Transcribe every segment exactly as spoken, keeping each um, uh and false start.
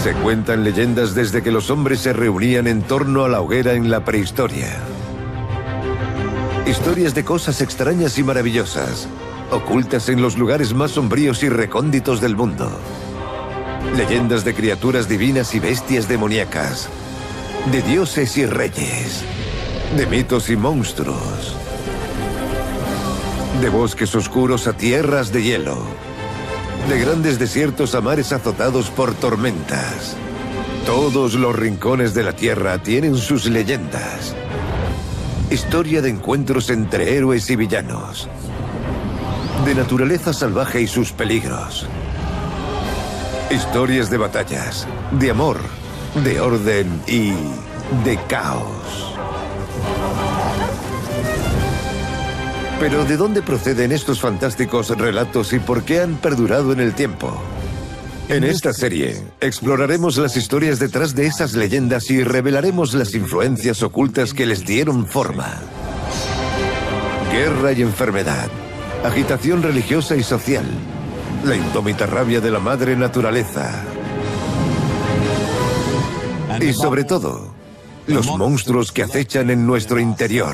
Se cuentan leyendas desde que los hombres se reunían en torno a la hoguera en la prehistoria. Historias de cosas extrañas y maravillosas, ocultas en los lugares más sombríos y recónditos del mundo. Leyendas de criaturas divinas y bestias demoníacas, de dioses y reyes, de mitos y monstruos, de bosques oscuros a tierras de hielo, de grandes desiertos a mares azotados por tormentas. Todos los rincones de la Tierra tienen sus leyendas. Historia de encuentros entre héroes y villanos, de naturaleza salvaje y sus peligros. Historias de batallas, de amor, de orden y de caos. Pero ¿de dónde proceden estos fantásticos relatos y por qué han perdurado en el tiempo? En esta serie, exploraremos las historias detrás de esas leyendas y revelaremos las influencias ocultas que les dieron forma. Guerra y enfermedad, agitación religiosa y social, la indómita rabia de la madre naturaleza. Y sobre todo, los monstruos que acechan en nuestro interior.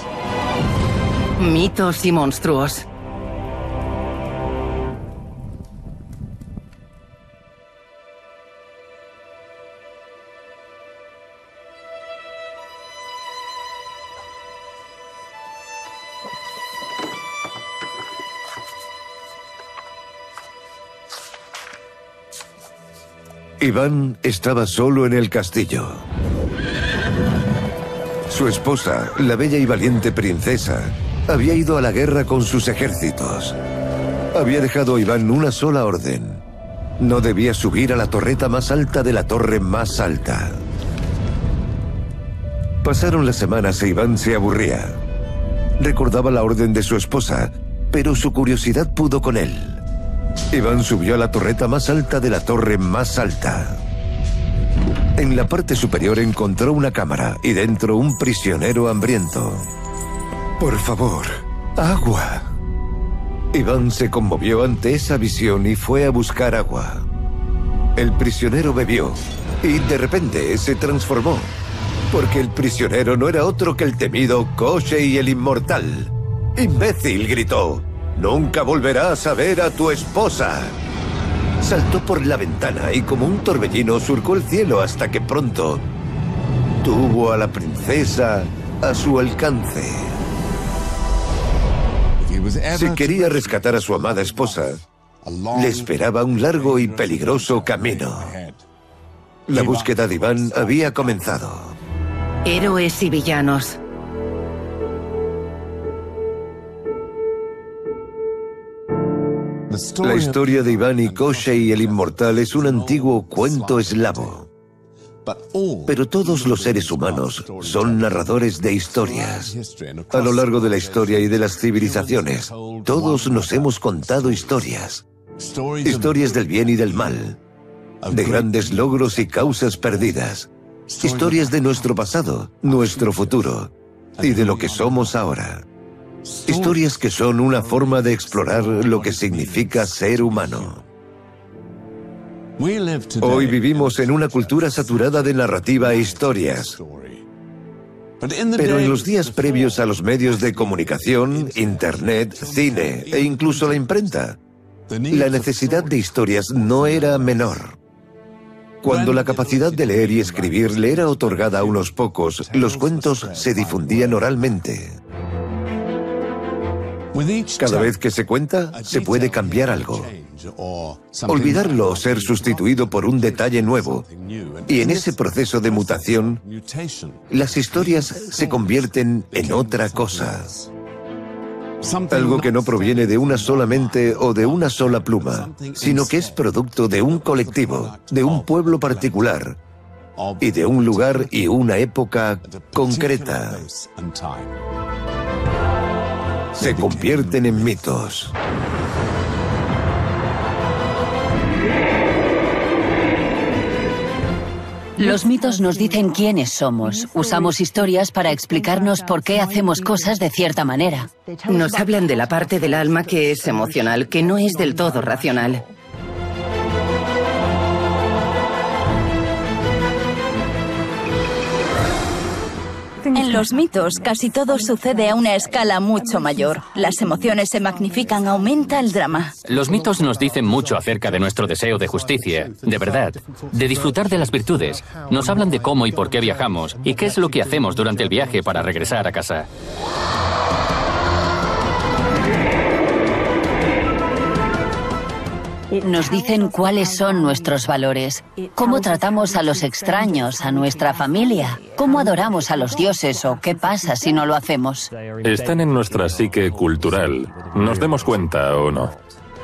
Mitos y monstruos. Iván estaba solo en el castillo. Su esposa, la bella y valiente princesa, había ido a la guerra con sus ejércitos. Había dejado a Iván una sola orden. No debía subir a la torreta más alta de la torre más alta. Pasaron las semanas e Iván se aburría. Recordaba la orden de su esposa, pero su curiosidad pudo con él. Iván subió a la torreta más alta de la torre más alta. En la parte superior encontró una cámara y dentro un prisionero hambriento. «Por favor, agua». Iván se conmovió ante esa visión y fue a buscar agua. El prisionero bebió y de repente se transformó, porque el prisionero no era otro que el temido Koschei el Inmortal. «¡Imbécil!», gritó. «¡Nunca volverás a ver a tu esposa!». Saltó por la ventana y como un torbellino surcó el cielo hasta que pronto tuvo a la princesa a su alcance. Si quería rescatar a su amada esposa, le esperaba un largo y peligroso camino. La búsqueda de Iván había comenzado. Héroes y villanos. La historia de Iván y Koschei el Inmortal es un antiguo cuento eslavo. Pero todos los seres humanos son narradores de historias. A lo largo de la historia y de las civilizaciones, todos nos hemos contado historias. Historias del bien y del mal, de grandes logros y causas perdidas. Historias de nuestro pasado, nuestro futuro y de lo que somos ahora. Historias que son una forma de explorar lo que significa ser humano. Hoy vivimos en una cultura saturada de narrativa e historias. Pero en los días previos a los medios de comunicación, internet, cine e incluso la imprenta, la necesidad de historias no era menor. Cuando la capacidad de leer y escribir le era otorgada a unos pocos, los cuentos se difundían oralmente. Cada vez que se cuenta, se puede cambiar algo, olvidarlo o ser sustituido por un detalle nuevo. Y en ese proceso de mutación, las historias se convierten en otra cosa. Algo que no proviene de una sola mente o de una sola pluma, sino que es producto de un colectivo, de un pueblo particular y de un lugar y una época concreta. Se convierten en mitos. Los mitos nos dicen quiénes somos. Usamos historias para explicarnos por qué hacemos cosas de cierta manera. Nos hablan de la parte del alma que es emocional, que no es del todo racional. En los mitos, casi todo sucede a una escala mucho mayor. Las emociones se magnifican, aumenta el drama. Los mitos nos dicen mucho acerca de nuestro deseo de justicia, de verdad, de disfrutar de las virtudes. Nos hablan de cómo y por qué viajamos y qué es lo que hacemos durante el viaje para regresar a casa. Nos dicen cuáles son nuestros valores, cómo tratamos a los extraños, a nuestra familia, cómo adoramos a los dioses o qué pasa si no lo hacemos. Están en nuestra psique cultural, nos demos cuenta o no.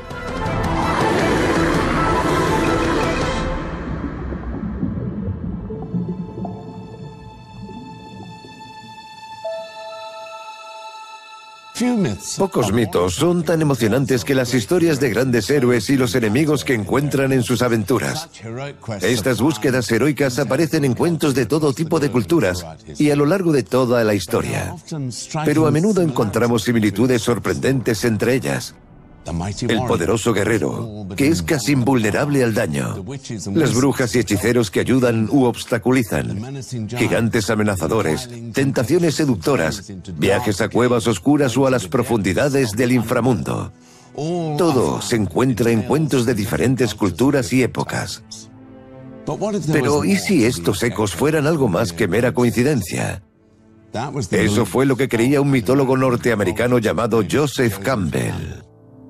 Pocos mitos son tan emocionantes que las historias de grandes héroes y los enemigos que encuentran en sus aventuras. Estas búsquedas heroicas aparecen en cuentos de todo tipo de culturas y a lo largo de toda la historia. Pero a menudo encontramos similitudes sorprendentes entre ellas. El poderoso guerrero, que es casi invulnerable al daño. Las brujas y hechiceros que ayudan u obstaculizan. Gigantes amenazadores, tentaciones seductoras, viajes a cuevas oscuras o a las profundidades del inframundo. Todo se encuentra en cuentos de diferentes culturas y épocas. Pero ¿y si estos ecos fueran algo más que mera coincidencia? Eso fue lo que creía un mitólogo norteamericano llamado Joseph Campbell.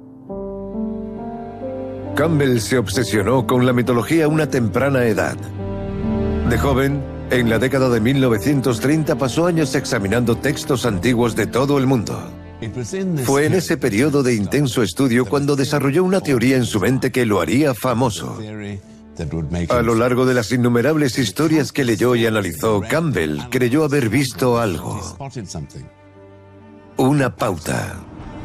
Campbell se obsesionó con la mitología a una temprana edad. De joven, en la década de mil novecientos treinta pasó años examinando textos antiguos de todo el mundo. Fue en ese periodo de intenso estudio cuando desarrolló una teoría en su mente que lo haría famoso. A lo largo de las innumerables historias que leyó y analizó, Campbell creyó haber visto algo. Una pauta.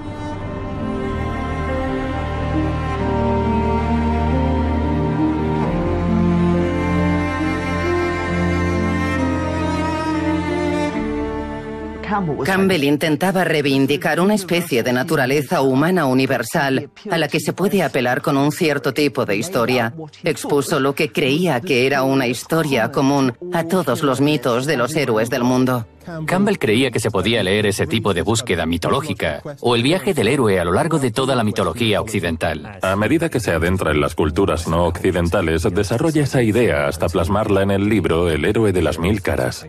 Campbell intentaba reivindicar una especie de naturaleza humana universal a la que se puede apelar con un cierto tipo de historia. Expuso lo que creía que era una historia común a todos los mitos de los héroes del mundo. Campbell creía que se podía leer ese tipo de búsqueda mitológica, o el viaje del héroe a lo largo de toda la mitología occidental. A medida que se adentra en las culturas no occidentales, desarrolla esa idea hasta plasmarla en el libro El héroe de las mil caras.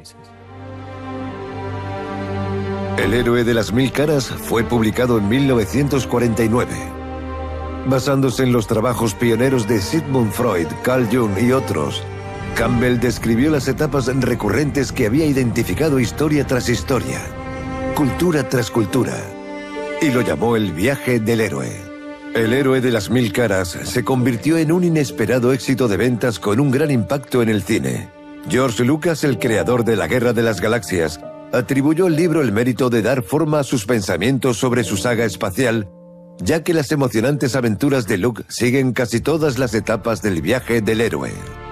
El héroe de las mil caras fue publicado en mil novecientos cuarenta y nueve. Basándose en los trabajos pioneros de Sigmund Freud, Carl Jung y otros, Campbell describió las etapas recurrentes que había identificado historia tras historia, cultura tras cultura, y lo llamó el viaje del héroe. El héroe de las mil caras se convirtió en un inesperado éxito de ventas con un gran impacto en el cine. George Lucas, el creador de La Guerra de las Galaxias, atribuyó al libro el mérito de dar forma a sus pensamientos sobre su saga espacial, ya que las emocionantes aventuras de Luke siguen casi todas las etapas del viaje del héroe.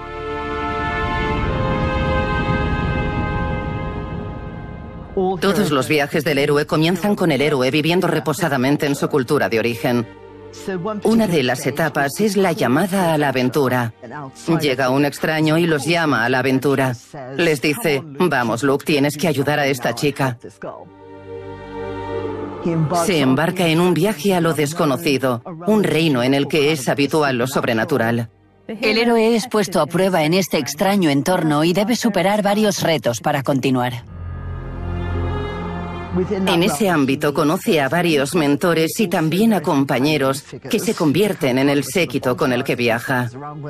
Todos los viajes del héroe comienzan con el héroe viviendo reposadamente en su cultura de origen. Una de las etapas es la llamada a la aventura. Llega un extraño y los llama a la aventura. Les dice, vamos Luke, tienes que ayudar a esta chica. Se embarca en un viaje a lo desconocido, un reino en el que es habitual lo sobrenatural. El héroe es puesto a prueba en este extraño entorno y debe superar varios retos para continuar. En ese ámbito conoce a varios mentores y también a compañeros que se convierten en el séquito con el que viaja.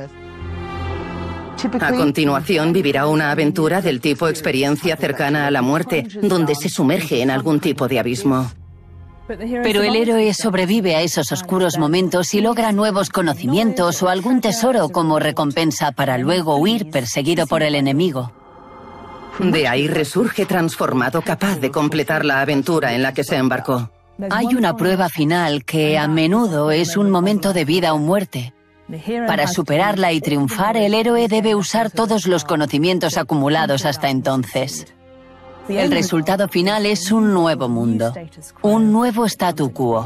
A continuación vivirá una aventura del tipo experiencia cercana a la muerte, donde se sumerge en algún tipo de abismo. Pero el héroe sobrevive a esos oscuros momentos y logra nuevos conocimientos o algún tesoro como recompensa para luego huir perseguido por el enemigo. De ahí resurge transformado, capaz de completar la aventura en la que se embarcó. Hay una prueba final que a menudo es un momento de vida o muerte. Para superarla y triunfar, el héroe debe usar todos los conocimientos acumulados hasta entonces. El resultado final es un nuevo mundo, un nuevo statu quo.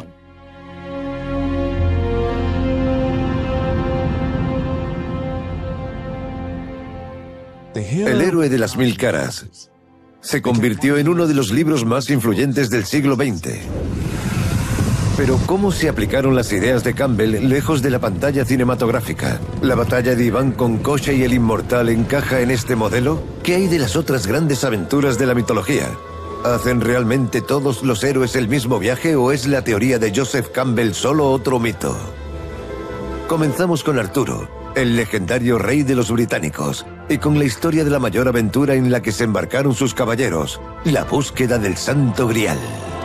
El héroe de las mil caras se convirtió en uno de los libros más influyentes del siglo veinte. Pero ¿cómo se aplicaron las ideas de Campbell lejos de la pantalla cinematográfica? ¿La batalla de Iván con Koschei el Inmortal encaja en este modelo? ¿Qué hay de las otras grandes aventuras de la mitología? ¿Hacen realmente todos los héroes el mismo viaje o es la teoría de Joseph Campbell solo otro mito? Comenzamos con Arturo, el legendario rey de los británicos, y con la historia de la mayor aventura en la que se embarcaron sus caballeros, la búsqueda del Santo Grial.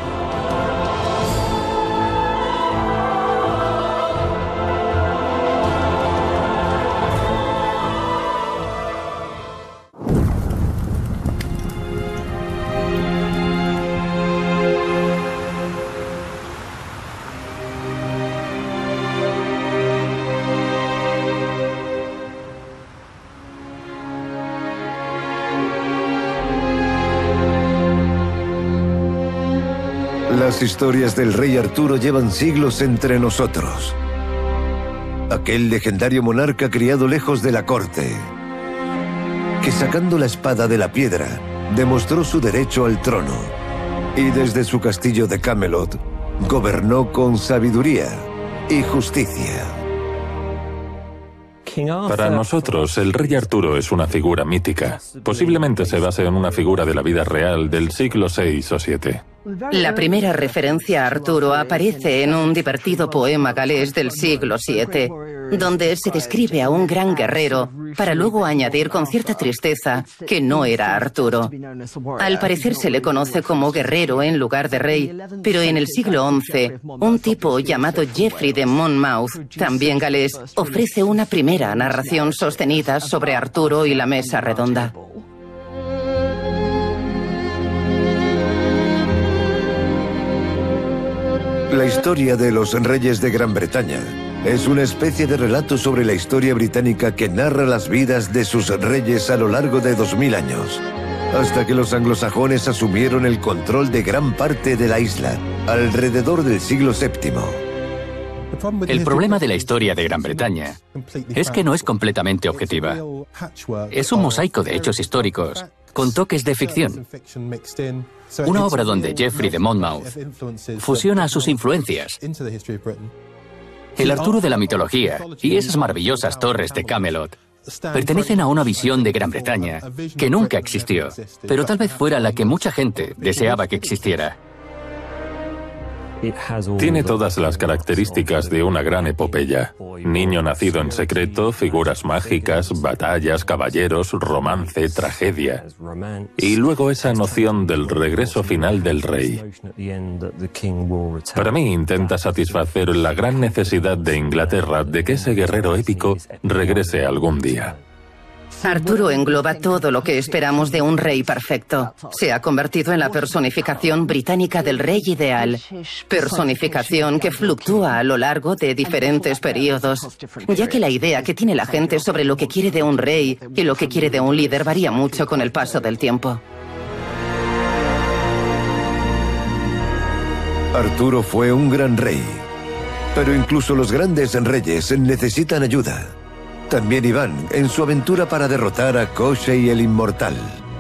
Las historias del rey Arturo llevan siglos entre nosotros. Aquel legendario monarca criado lejos de la corte, que sacando la espada de la piedra, demostró su derecho al trono, y desde su castillo de Camelot, gobernó con sabiduría y justicia. Para nosotros, el rey Arturo es una figura mítica. Posiblemente se base en una figura de la vida real del siglo seis o siete. La primera referencia a Arturo aparece en un divertido poema galés del siglo siete, donde se describe a un gran guerrero, para luego añadir con cierta tristeza que no era Arturo. Al parecer se le conoce como guerrero en lugar de rey, pero en el siglo once, un tipo llamado Geoffrey de Monmouth, también galés, ofrece una primera narración sostenida sobre Arturo y la mesa redonda. La historia de los reyes de Gran Bretaña es una especie de relato sobre la historia británica que narra las vidas de sus reyes a lo largo de dos mil años, hasta que los anglosajones asumieron el control de gran parte de la isla, alrededor del siglo séptimo. El problema de la historia de Gran Bretaña es que no es completamente objetiva. Es un mosaico de hechos históricos con toques de ficción. Una obra donde Geoffrey de Monmouth fusiona sus influencias. El Arturo de la mitología y esas maravillosas torres de Camelot pertenecen a una visión de Gran Bretaña que nunca existió, pero tal vez fuera la que mucha gente deseaba que existiera. Tiene todas las características de una gran epopeya. Niño nacido en secreto, figuras mágicas, batallas, caballeros, romance, tragedia. Y luego esa noción del regreso final del rey. Para mí intenta satisfacer la gran necesidad de Inglaterra de que ese guerrero épico regrese algún día. Arturo engloba todo lo que esperamos de un rey perfecto. Se ha convertido en la personificación británica del rey ideal. Personificación que fluctúa a lo largo de diferentes periodos, ya que la idea que tiene la gente sobre lo que quiere de un rey y lo que quiere de un líder varía mucho con el paso del tiempo. Arturo fue un gran rey, pero incluso los grandes reyes necesitan ayuda. También Iván, en su aventura para derrotar a Koschei el Inmortal.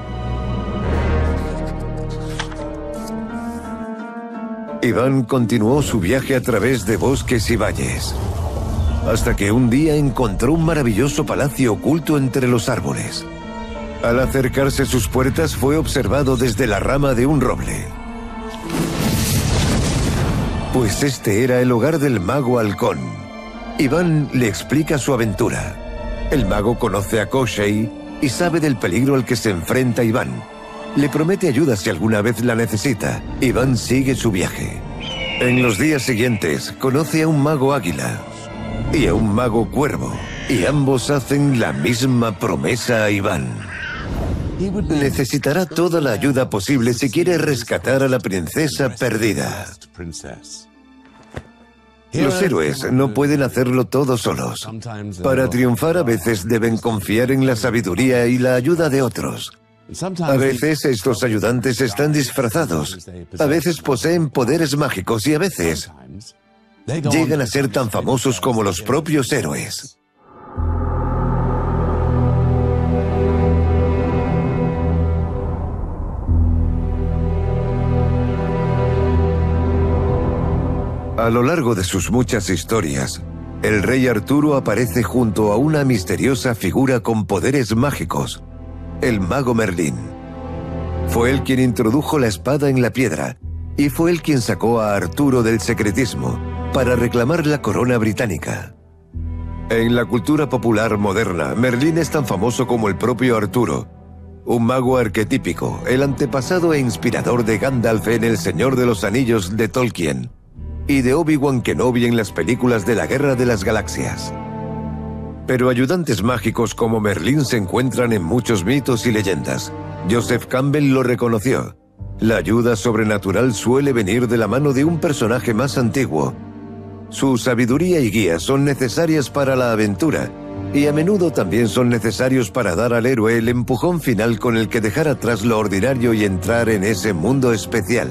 Iván continuó su viaje a través de bosques y valles, hasta que un día encontró un maravilloso palacio oculto entre los árboles. Al acercarse a sus puertas fue observado desde la rama de un roble, pues este era el hogar del mago halcón. Iván le explica su aventura. El mago conoce a Koschei y sabe del peligro al que se enfrenta Iván. Le promete ayuda si alguna vez la necesita. Iván sigue su viaje. En los días siguientes, conoce a un mago águila y a un mago cuervo, y ambos hacen la misma promesa a Iván. Necesitará toda la ayuda posible si quiere rescatar a la princesa perdida. Los héroes no pueden hacerlo todos solos. Para triunfar a veces deben confiar en la sabiduría y la ayuda de otros. A veces estos ayudantes están disfrazados, a veces poseen poderes mágicos y a veces llegan a ser tan famosos como los propios héroes. A lo largo de sus muchas historias, el rey Arturo aparece junto a una misteriosa figura con poderes mágicos, el mago Merlín. Fue él quien introdujo la espada en la piedra y fue él quien sacó a Arturo del secretismo para reclamar la corona británica. En la cultura popular moderna, Merlín es tan famoso como el propio Arturo, un mago arquetípico, el antepasado e inspirador de Gandalf en El Señor de los Anillos de Tolkien y de Obi-Wan Kenobi en las películas de la Guerra de las Galaxias. Pero ayudantes mágicos como Merlín se encuentran en muchos mitos y leyendas. Joseph Campbell lo reconoció. La ayuda sobrenatural suele venir de la mano de un personaje más antiguo. Su sabiduría y guía son necesarias para la aventura, y a menudo también son necesarios para dar al héroe el empujón final con el que dejar atrás lo ordinario y entrar en ese mundo especial.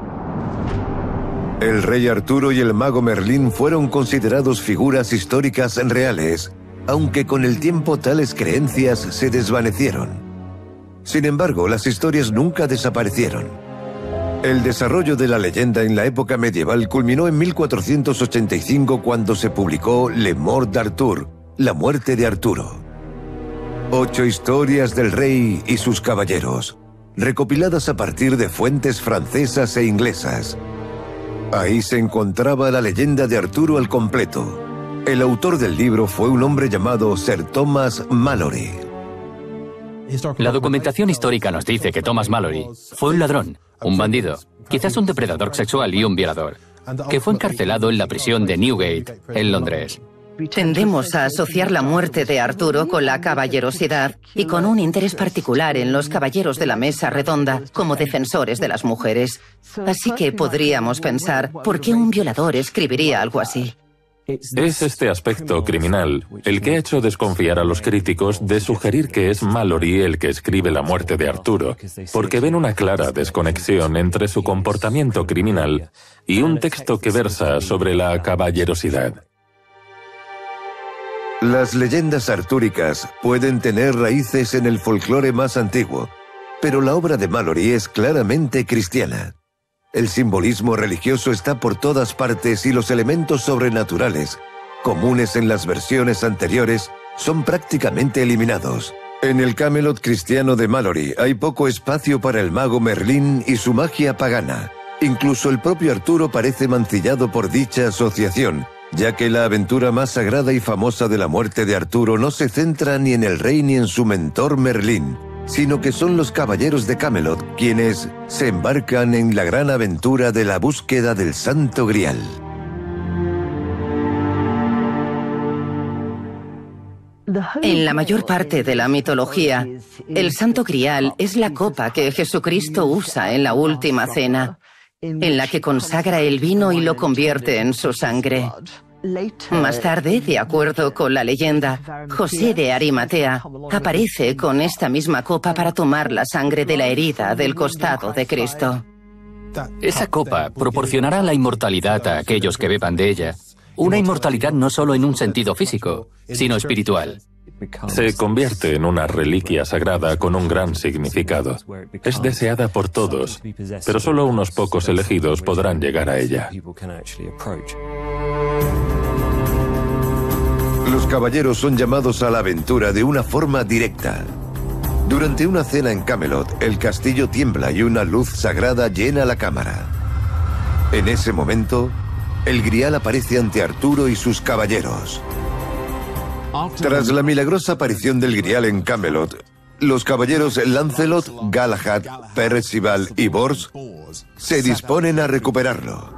El rey Arturo y el mago Merlín fueron considerados figuras históricas reales, aunque con el tiempo tales creencias se desvanecieron. Sin embargo, las historias nunca desaparecieron. El desarrollo de la leyenda en la época medieval culminó en mil cuatrocientos ochenta y cinco cuando se publicó Le Mort d'Arthur, La muerte de Arturo. Ocho historias del rey y sus caballeros, recopiladas a partir de fuentes francesas e inglesas. Ahí se encontraba la leyenda de Arturo al completo. El autor del libro fue un hombre llamado Sir Thomas Malory. La documentación histórica nos dice que Thomas Malory fue un ladrón, un bandido, quizás un depredador sexual y un violador, que fue encarcelado en la prisión de Newgate, en Londres. Tendemos a asociar la muerte de Arturo con la caballerosidad y con un interés particular en los caballeros de la mesa redonda como defensores de las mujeres. Así que podríamos pensar, ¿por qué un violador escribiría algo así? Es este aspecto criminal el que ha hecho desconfiar a los críticos de sugerir que es Malory el que escribe la muerte de Arturo, porque ven una clara desconexión entre su comportamiento criminal y un texto que versa sobre la caballerosidad. Las leyendas artúricas pueden tener raíces en el folclore más antiguo, pero la obra de Malory es claramente cristiana. El simbolismo religioso está por todas partes y los elementos sobrenaturales, comunes en las versiones anteriores, son prácticamente eliminados. En el Camelot cristiano de Malory hay poco espacio para el mago Merlín y su magia pagana. Incluso el propio Arturo parece mancillado por dicha asociación, ya que la aventura más sagrada y famosa de la muerte de Arturo no se centra ni en el rey ni en su mentor Merlín, sino que son los caballeros de Camelot quienes se embarcan en la gran aventura de la búsqueda del Santo Grial. En la mayor parte de la mitología, el Santo Grial es la copa que Jesucristo usa en la última cena, en la que consagra el vino y lo convierte en su sangre. Más tarde, de acuerdo con la leyenda, José de Arimatea aparece con esta misma copa para tomar la sangre de la herida del costado de Cristo. Esa copa proporcionará la inmortalidad a aquellos que beban de ella. Una inmortalidad no solo en un sentido físico, sino espiritual. Se convierte en una reliquia sagrada con un gran significado. Es deseada por todos, pero solo unos pocos elegidos podrán llegar a ella. Los caballeros son llamados a la aventura de una forma directa. Durante una cena en Camelot, el castillo tiembla y una luz sagrada llena la cámara. En ese momento, el Grial aparece ante Arturo y sus caballeros. Tras la milagrosa aparición del Grial en Camelot, los caballeros Lancelot, Galahad, Percival y Bors se disponen a recuperarlo.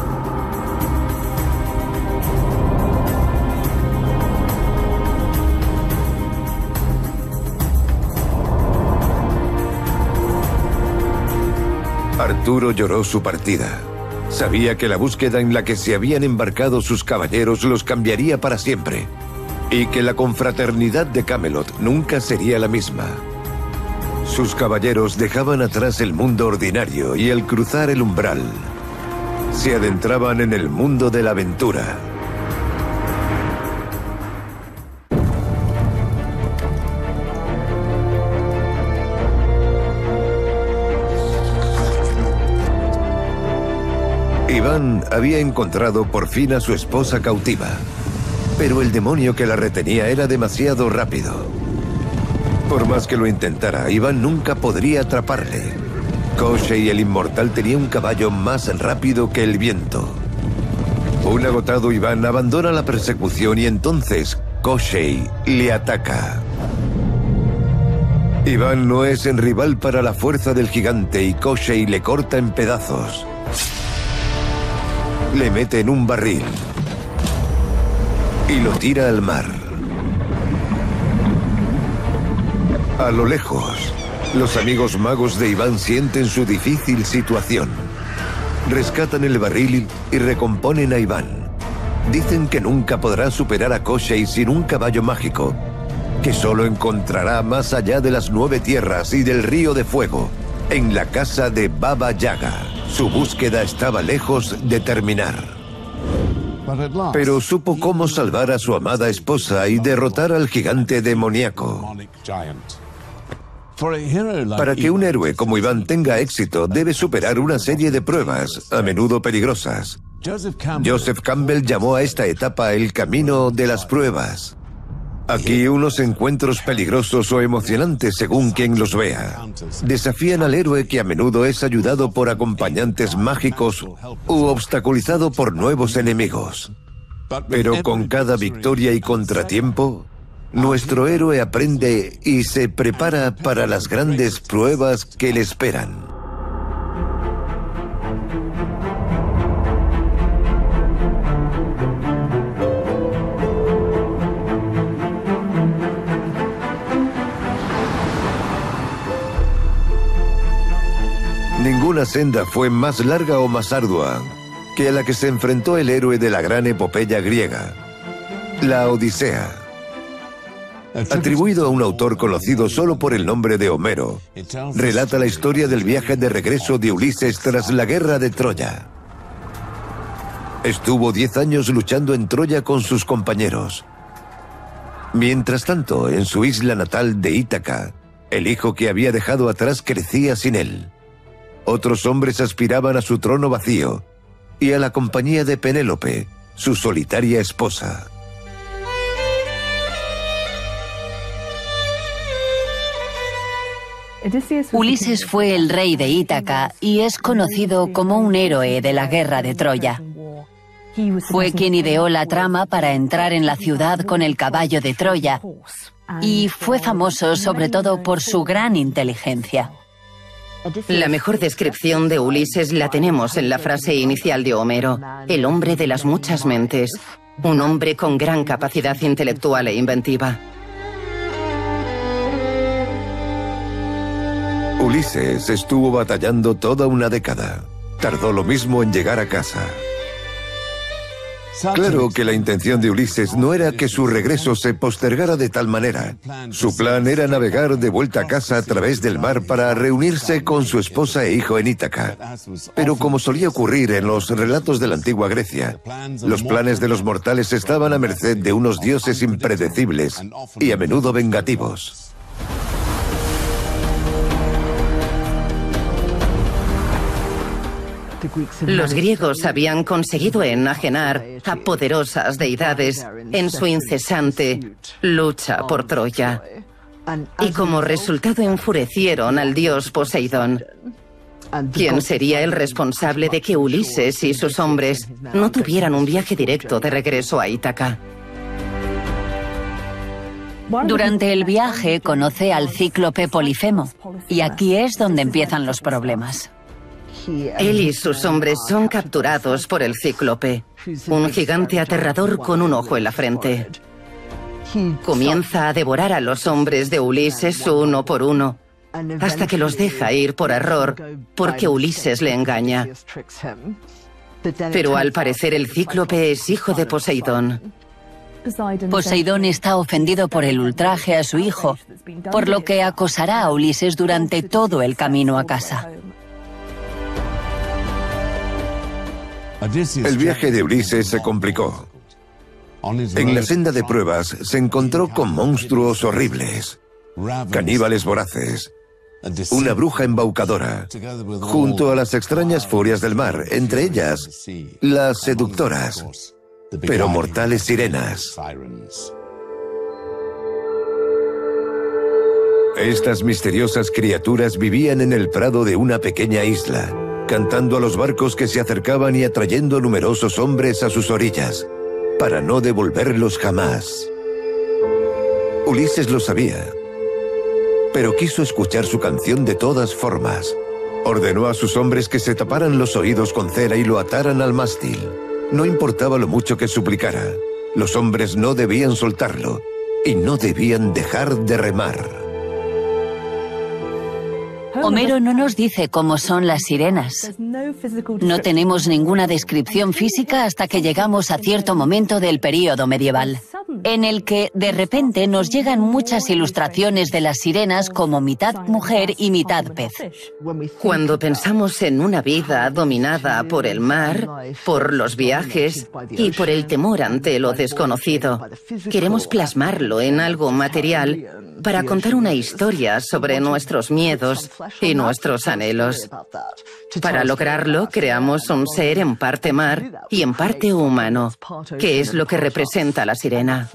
Arturo lloró su partida. Sabía que la búsqueda en la que se habían embarcado sus caballeros los cambiaría para siempre, y que la confraternidad de Camelot nunca sería la misma. Sus caballeros dejaban atrás el mundo ordinario y al cruzar el umbral, se adentraban en el mundo de la aventura. Iván había encontrado por fin a su esposa cautiva, pero el demonio que la retenía era demasiado rápido. Por más que lo intentara, Iván nunca podría atraparle. Koshchei el inmortal tenía un caballo más rápido que el viento. Un agotado Iván abandona la persecución y entonces Koshchei le ataca. Iván no es en rival para la fuerza del gigante y Koshchei le corta en pedazos. Le mete en un barril y lo tira al mar. A lo lejos, los amigos magos de Iván sienten su difícil situación. Rescatan el barril y recomponen a Iván. Dicen que nunca podrá superar a Koshchei sin un caballo mágico, que solo encontrará más allá de las nueve tierras y del río de fuego, en la casa de Baba Yaga. Su búsqueda estaba lejos de terminar. Pero supo cómo salvar a su amada esposa y derrotar al gigante demoníaco. Para que un héroe como Iván tenga éxito, debe superar una serie de pruebas, a menudo peligrosas. Joseph Campbell llamó a esta etapa el camino de las pruebas. Aquí unos encuentros peligrosos o emocionantes según quien los vea desafían al héroe, que a menudo es ayudado por acompañantes mágicos u obstaculizado por nuevos enemigos. Pero con cada victoria y contratiempo, nuestro héroe aprende y se prepara para las grandes pruebas que le esperan. Ninguna senda fue más larga o más ardua que a la que se enfrentó el héroe de la gran epopeya griega, la Odisea. Atribuido a un autor conocido solo por el nombre de Homero, relata la historia del viaje de regreso de Ulises tras la guerra de Troya. Estuvo diez años luchando en Troya con sus compañeros. Mientras tanto, en su isla natal de Ítaca, el hijo que había dejado atrás crecía sin él. Otros hombres aspiraban a su trono vacío y a la compañía de Penélope, su solitaria esposa. Ulises fue el rey de Ítaca y es conocido como un héroe de la guerra de Troya. Fue quien ideó la trama para entrar en la ciudad con el caballo de Troya y fue famoso sobre todo por su gran inteligencia. La mejor descripción de Ulises la tenemos en la frase inicial de Homero: el hombre de las muchas mentes, un hombre con gran capacidad intelectual e inventiva. Ulises estuvo batallando toda una década. Tardó lo mismo en llegar a casa. Claro que la intención de Ulises no era que su regreso se postergara de tal manera. Su plan era navegar de vuelta a casa a través del mar para reunirse con su esposa e hijo en Ítaca. Pero como solía ocurrir en los relatos de la antigua Grecia, los planes de los mortales estaban a merced de unos dioses impredecibles y a menudo vengativos. Los griegos habían conseguido enajenar a poderosas deidades en su incesante lucha por Troya. Y como resultado enfurecieron al dios Poseidón, quien sería el responsable de que Ulises y sus hombres no tuvieran un viaje directo de regreso a Ítaca. Durante el viaje conoce al cíclope Polifemo, y aquí es donde empiezan los problemas. Él y sus hombres son capturados por el cíclope, un gigante aterrador con un ojo en la frente. Comienza a devorar a los hombres de Ulises uno por uno, hasta que los deja ir por error, porque Ulises le engaña. Pero al parecer el cíclope es hijo de Poseidón. Poseidón está ofendido por el ultraje a su hijo, por lo que acosará a Ulises durante todo el camino a casa. El viaje de Ulises se complicó. En la senda de pruebas se encontró con monstruos horribles, caníbales voraces, una bruja embaucadora, junto a las extrañas furias del mar, entre ellas las seductoras, pero mortales sirenas. Estas misteriosas criaturas vivían en el prado de una pequeña isla, cantando a los barcos que se acercaban y atrayendo numerosos hombres a sus orillas, para no devolverlos jamás. Ulises lo sabía, pero quiso escuchar su canción de todas formas. Ordenó a sus hombres que se taparan los oídos con cera y lo ataran al mástil. No importaba lo mucho que suplicara, los hombres no debían soltarlo y no debían dejar de remar. Homero no nos dice cómo son las sirenas. No tenemos ninguna descripción física hasta que llegamos a cierto momento del período medieval, en el que de repente nos llegan muchas ilustraciones de las sirenas como mitad mujer y mitad pez. Cuando pensamos en una vida dominada por el mar, por los viajes y por el temor ante lo desconocido, queremos plasmarlo en algo material para contar una historia sobre nuestros miedos y nuestros anhelos. Para lograrlo, creamos un ser en parte mar y en parte humano, que es lo que representa la sirena.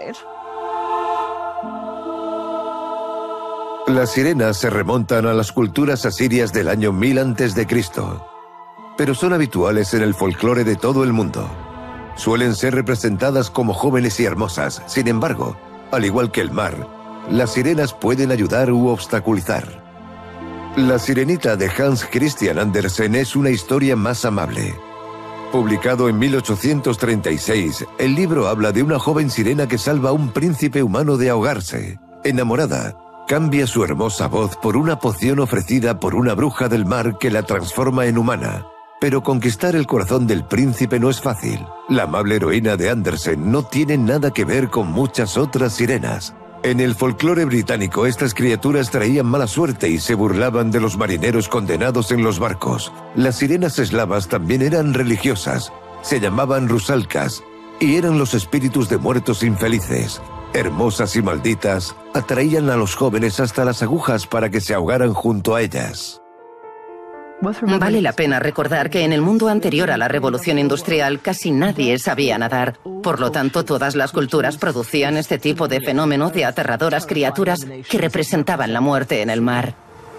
Las sirenas se remontan a las culturas asirias del año mil antes de Cristo, pero son habituales en el folclore de todo el mundo. Suelen ser representadas como jóvenes y hermosas. Sin embargo, al igual que el mar, las sirenas pueden ayudar u obstaculizar. La Sirenita de Hans Christian Andersen es una historia más amable. Publicado en mil ochocientos treinta y seis, el libro habla de una joven sirena que salva a un príncipe humano de ahogarse. Enamorada, cambia su hermosa voz por una poción ofrecida por una bruja del mar que la transforma en humana. Pero conquistar el corazón del príncipe no es fácil. La amable heroína de Andersen no tiene nada que ver con muchas otras sirenas. En el folclore británico, estas criaturas traían mala suerte y se burlaban de los marineros condenados en los barcos. Las sirenas eslavas también eran religiosas, se llamaban rusalkas, y eran los espíritus de muertos infelices. Hermosas y malditas, atraían a los jóvenes hasta las agujas para que se ahogaran junto a ellas. Vale la pena recordar que en el mundo anterior a la revolución industrial casi nadie sabía nadar. Por lo tanto, todas las culturas producían este tipo de fenómeno de aterradoras criaturas que representaban la muerte en el mar.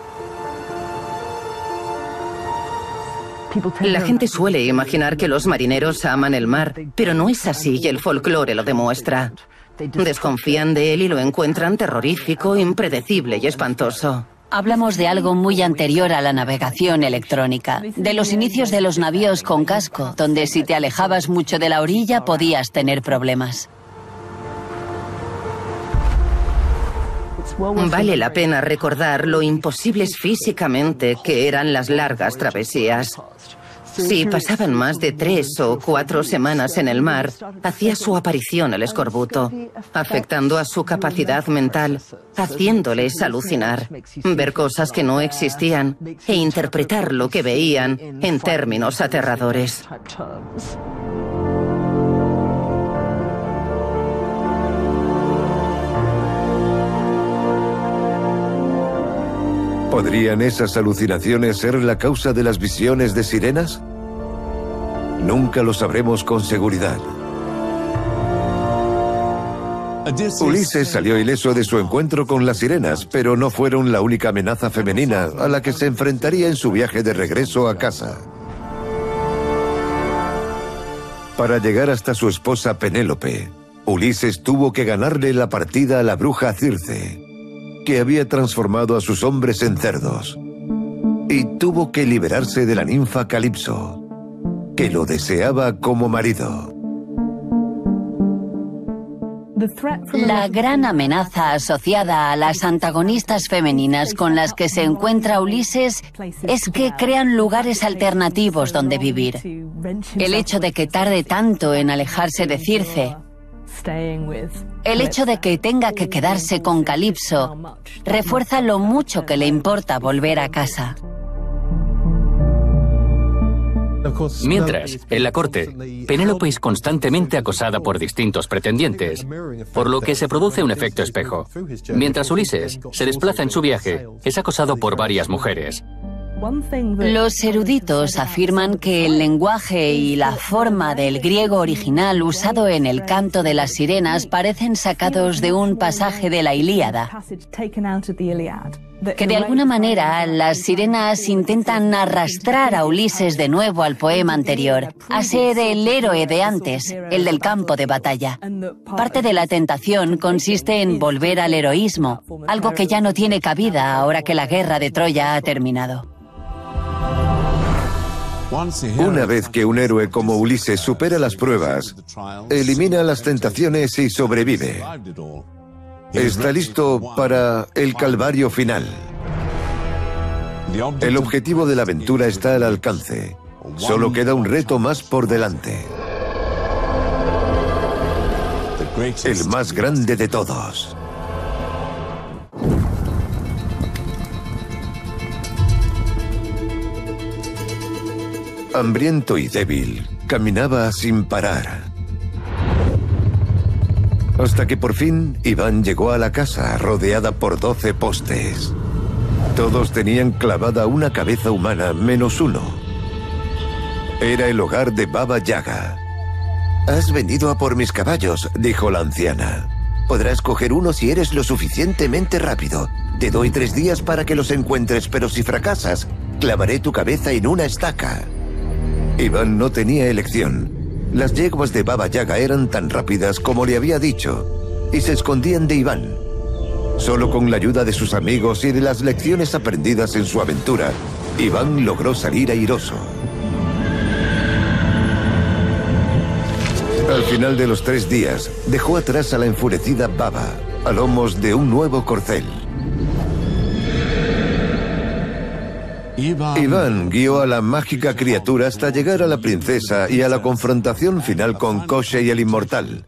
La gente suele imaginar que los marineros aman el mar, pero no es así y el folclore lo demuestra. Desconfían de él y lo encuentran terrorífico, impredecible y espantoso. Hablamos de algo muy anterior a la navegación electrónica, de los inicios de los navíos con casco, donde si te alejabas mucho de la orilla podías tener problemas. Vale la pena recordar lo imposibles físicamente que eran las largas travesías. Si pasaban más de tres o cuatro semanas en el mar, hacía su aparición el escorbuto, afectando a su capacidad mental, haciéndoles alucinar, ver cosas que no existían e interpretar lo que veían en términos aterradores. ¿Podrían esas alucinaciones ser la causa de las visiones de sirenas? Nunca lo sabremos con seguridad. Ulises salió ileso de su encuentro con las sirenas, pero no fueron la única amenaza femenina a la que se enfrentaría en su viaje de regreso a casa. Para llegar hasta su esposa Penélope, Ulises tuvo que ganarle la partida a la bruja Circe, que había transformado a sus hombres en cerdos, y tuvo que liberarse de la ninfa Calipso, que lo deseaba como marido. La gran amenaza asociada a las antagonistas femeninas con las que se encuentra Ulises es que crean lugares alternativos donde vivir. El hecho de que tarde tanto en alejarse de Circe, el hecho de que tenga que quedarse con Calipso, refuerza lo mucho que le importa volver a casa. Mientras, en la corte, Penélope es constantemente acosada por distintos pretendientes, por lo que se produce un efecto espejo. Mientras Ulises se desplaza en su viaje, es acosado por varias mujeres. Los eruditos afirman que el lenguaje y la forma del griego original usado en el canto de las sirenas parecen sacados de un pasaje de la Ilíada. Que de alguna manera las sirenas intentan arrastrar a Ulises de nuevo al poema anterior, a ser el héroe de antes, el del campo de batalla. Parte de la tentación consiste en volver al heroísmo, algo que ya no tiene cabida ahora que la guerra de Troya ha terminado. Una vez que un héroe como Ulises supera las pruebas, elimina las tentaciones y sobrevive, está listo para el calvario final. El objetivo de la aventura está al alcance. Solo queda un reto más por delante. El más grande de todos. Hambriento y débil, caminaba sin parar. Hasta que por fin Iván llegó a la casa rodeada por doce postes. Todos tenían clavada una cabeza humana menos uno. Era el hogar de Baba Yaga. «Has venido a por mis caballos», dijo la anciana. «Podrás coger uno si eres lo suficientemente rápido. Te doy tres días para que los encuentres, pero si fracasas, clavaré tu cabeza en una estaca». Iván no tenía elección. Las yeguas de Baba Yaga eran tan rápidas como le había dicho, y se escondían de Iván. Solo con la ayuda de sus amigos y de las lecciones aprendidas en su aventura, Iván logró salir airoso. Al final de los tres días, dejó atrás a la enfurecida Baba, a lomos de un nuevo corcel. Iván guió a la mágica criatura hasta llegar a la princesa y a la confrontación final con Koshchei el Inmortal.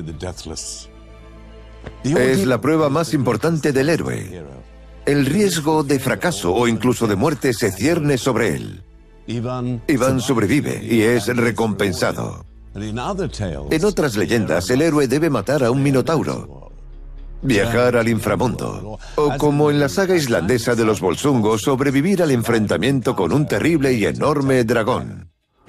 Es la prueba más importante del héroe. El riesgo de fracaso o incluso de muerte se cierne sobre él. Iván sobrevive y es recompensado. En otras leyendas, el héroe debe matar a un minotauro, viajar al inframundo, o como en la saga islandesa de los Volsungos, sobrevivir al enfrentamiento con un terrible y enorme dragón.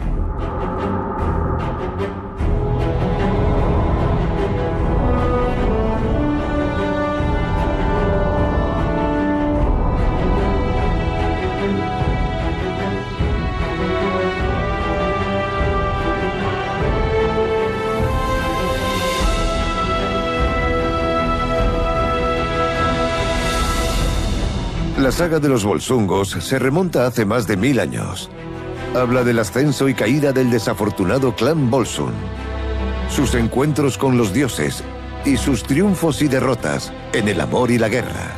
La saga de los Volsungos se remonta hace más de mil años. Habla del ascenso y caída del desafortunado clan Volsung, sus encuentros con los dioses y sus triunfos y derrotas en el amor y la guerra.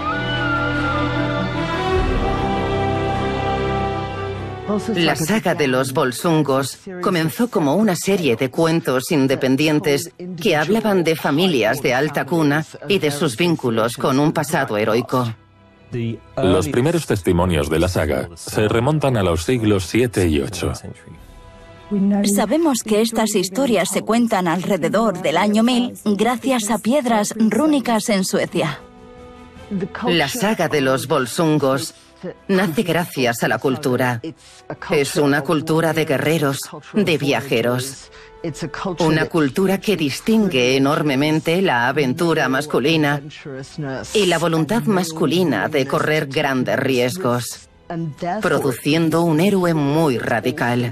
La saga de los Volsungos comenzó como una serie de cuentos independientes que hablaban de familias de alta cuna y de sus vínculos con un pasado heroico. Los primeros testimonios de la saga se remontan a los siglos siete y ocho. Sabemos que estas historias se cuentan alrededor del año mil gracias a piedras rúnicas en Suecia. La saga de los Volsungos nace gracias a la cultura. Es una cultura de guerreros, de viajeros. Una cultura que distingue enormemente la aventura masculina y la voluntad masculina de correr grandes riesgos, produciendo un héroe muy radical.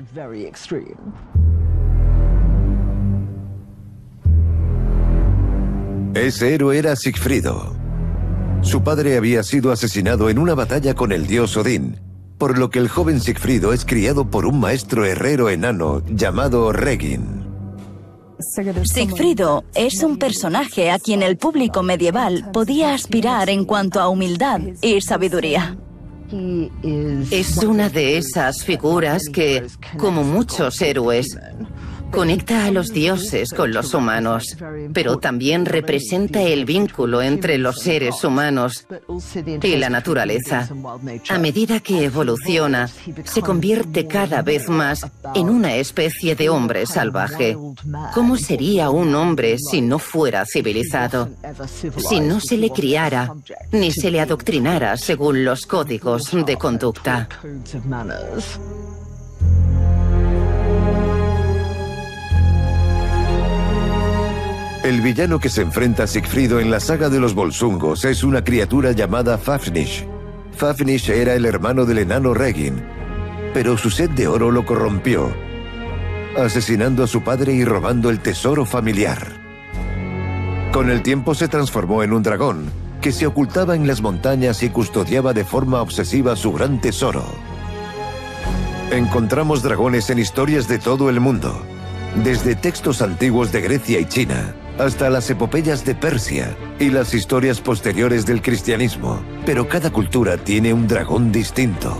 Ese héroe era Sigfrido. Su padre había sido asesinado en una batalla con el dios Odín, por lo que el joven Sigfrido es criado por un maestro herrero enano llamado Reginn. Sigfrido es un personaje a quien el público medieval podía aspirar en cuanto a humildad y sabiduría. Es una de esas figuras que, como muchos héroes, Conecta a los dioses con los humanos, pero también representa el vínculo entre los seres humanos y la naturaleza. A medida que evoluciona, se convierte cada vez más en una especie de hombre salvaje. ¿Cómo sería un hombre si no fuera civilizado? Si no se le criara, ni se le adoctrinara según los códigos de conducta. El villano que se enfrenta a Sigfrido en la saga de los Volsungos es una criatura llamada Fafnir. Fafnir era el hermano del enano Regin, pero su sed de oro lo corrompió, asesinando a su padre y robando el tesoro familiar. Con el tiempo se transformó en un dragón, que se ocultaba en las montañas y custodiaba de forma obsesiva su gran tesoro. Encontramos dragones en historias de todo el mundo, desde textos antiguos de Grecia y China, hasta las epopeyas de Persia y las historias posteriores del cristianismo, pero cada cultura tiene un dragón distinto.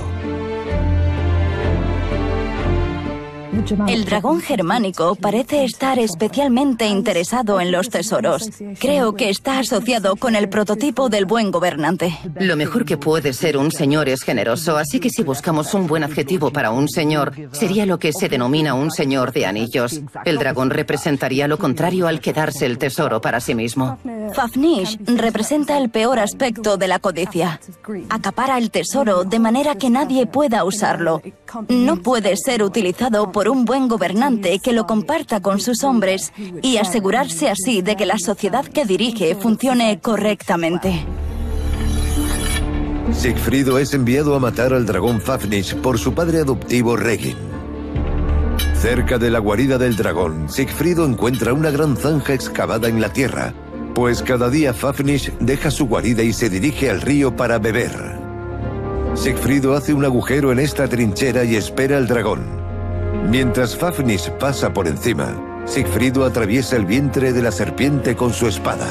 El dragón germánico parece estar especialmente interesado en los tesoros. Creo que está asociado con el prototipo del buen gobernante. Lo mejor que puede ser un señor es generoso, así que si buscamos un buen adjetivo para un señor, sería lo que se denomina un señor de anillos. El dragón representaría lo contrario al quedarse el tesoro para sí mismo. Fafnir representa el peor aspecto de la codicia. Acapara el tesoro de manera que nadie pueda usarlo. No puede ser utilizado por un buen gobernante que lo comparta con sus hombres y asegurarse así de que la sociedad que dirige funcione correctamente. Sigfrido es enviado a matar al dragón Fafnir por su padre adoptivo Regin. Cerca de la guarida del dragón, Sigfrido encuentra una gran zanja excavada en la tierra, pues cada día Fafnir deja su guarida y se dirige al río para beber. Sigfrido hace un agujero en esta trinchera y espera al dragón. Mientras Fafnir pasa por encima, Sigfrido atraviesa el vientre de la serpiente con su espada.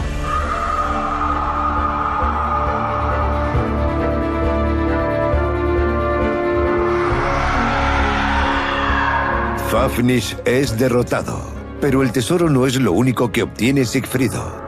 Fafnir es derrotado, pero el tesoro no es lo único que obtiene Sigfrido.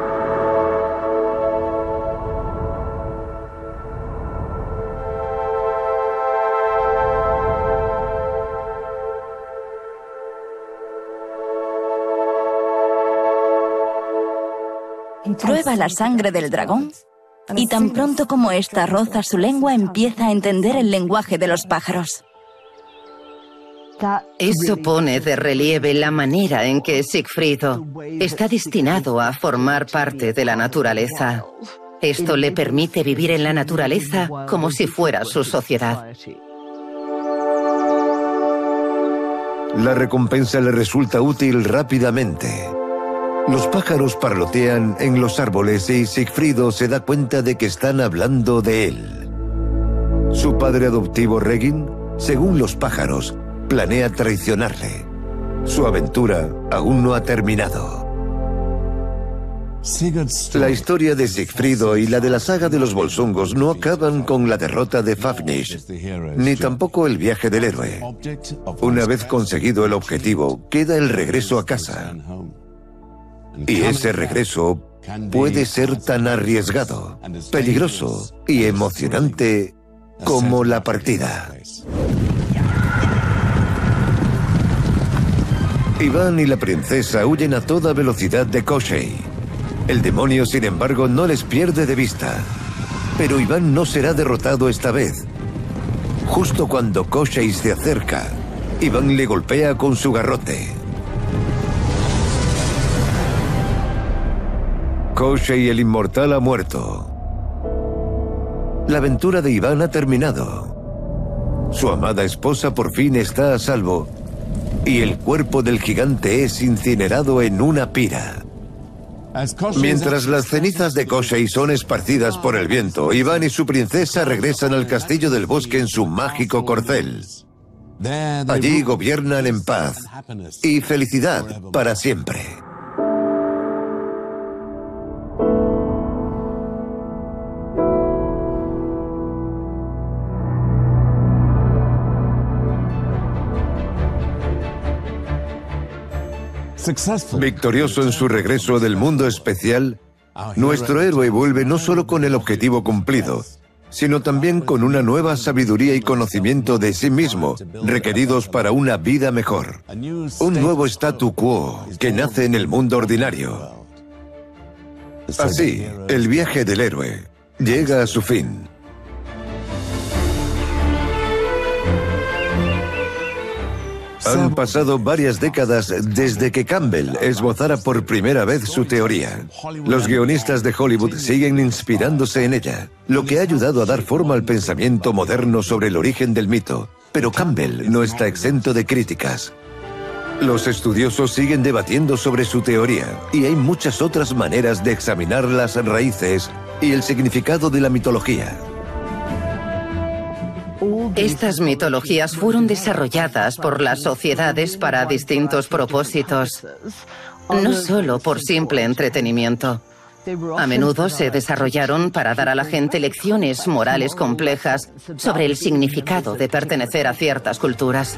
Prueba la sangre del dragón y tan pronto como ésta roza su lengua empieza a entender el lenguaje de los pájaros. Eso pone de relieve la manera en que Sigfrido está destinado a formar parte de la naturaleza. Esto le permite vivir en la naturaleza como si fuera su sociedad. La recompensa le resulta útil rápidamente. Los pájaros parlotean en los árboles y Sigfrido se da cuenta de que están hablando de él. Su padre adoptivo Regin, según los pájaros, planea traicionarle. Su aventura aún no ha terminado. La historia de Sigfrido y la de la saga de los Volsungos no acaban con la derrota de Fafnir, ni tampoco el viaje del héroe. Una vez conseguido el objetivo, queda el regreso a casa. Y ese regreso puede ser tan arriesgado, peligroso y emocionante como la partida. Iván y la princesa huyen a toda velocidad de Koschei. El demonio, sin embargo, no les pierde de vista. Pero Iván no será derrotado esta vez. Justo cuando Koschei se acerca, Iván le golpea con su garrote. Koschei el inmortal ha muerto. La aventura de Iván ha terminado. Su amada esposa por fin está a salvo y el cuerpo del gigante es incinerado en una pira. Mientras las cenizas de Koschei son esparcidas por el viento, Iván y su princesa regresan al castillo del bosque en su mágico corcel. Allí gobiernan en paz y felicidad para siempre. Victorioso en su regreso del mundo especial, nuestro héroe vuelve no solo con el objetivo cumplido, sino también con una nueva sabiduría y conocimiento de sí mismo, requeridos para una vida mejor. Un nuevo statu quo que nace en el mundo ordinario. Así, el viaje del héroe llega a su fin. Han pasado varias décadas desde que Campbell esbozara por primera vez su teoría. Los guionistas de Hollywood siguen inspirándose en ella, lo que ha ayudado a dar forma al pensamiento moderno sobre el origen del mito. Pero Campbell no está exento de críticas. Los estudiosos siguen debatiendo sobre su teoría, y hay muchas otras maneras de examinar las raíces y el significado de la mitología. Estas mitologías fueron desarrolladas por las sociedades para distintos propósitos, no solo por simple entretenimiento. A menudo se desarrollaron para dar a la gente lecciones morales complejas sobre el significado de pertenecer a ciertas culturas.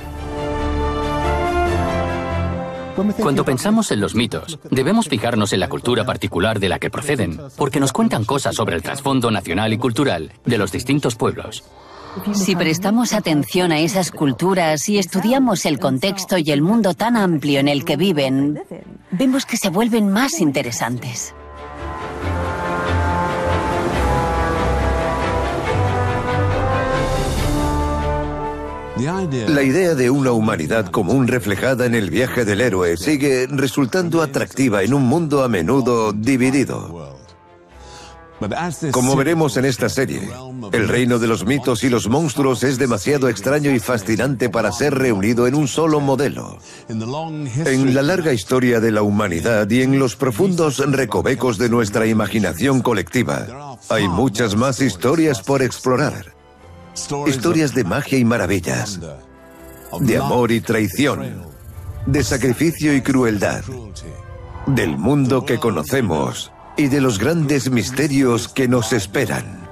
Cuando pensamos en los mitos, debemos fijarnos en la cultura particular de la que proceden, porque nos cuentan cosas sobre el trasfondo nacional y cultural de los distintos pueblos. Si prestamos atención a esas culturas y estudiamos el contexto y el mundo tan amplio en el que viven, vemos que se vuelven más interesantes. La idea de una humanidad común reflejada en el viaje del héroe sigue resultando atractiva en un mundo a menudo dividido. Como veremos en esta serie, el reino de los mitos y los monstruos es demasiado extraño y fascinante para ser reunido en un solo modelo. En la larga historia de la humanidad y en los profundos recovecos de nuestra imaginación colectiva, hay muchas más historias por explorar. Historias de magia y maravillas, de amor y traición, de sacrificio y crueldad, del mundo que conocemos y de los grandes misterios que nos esperan.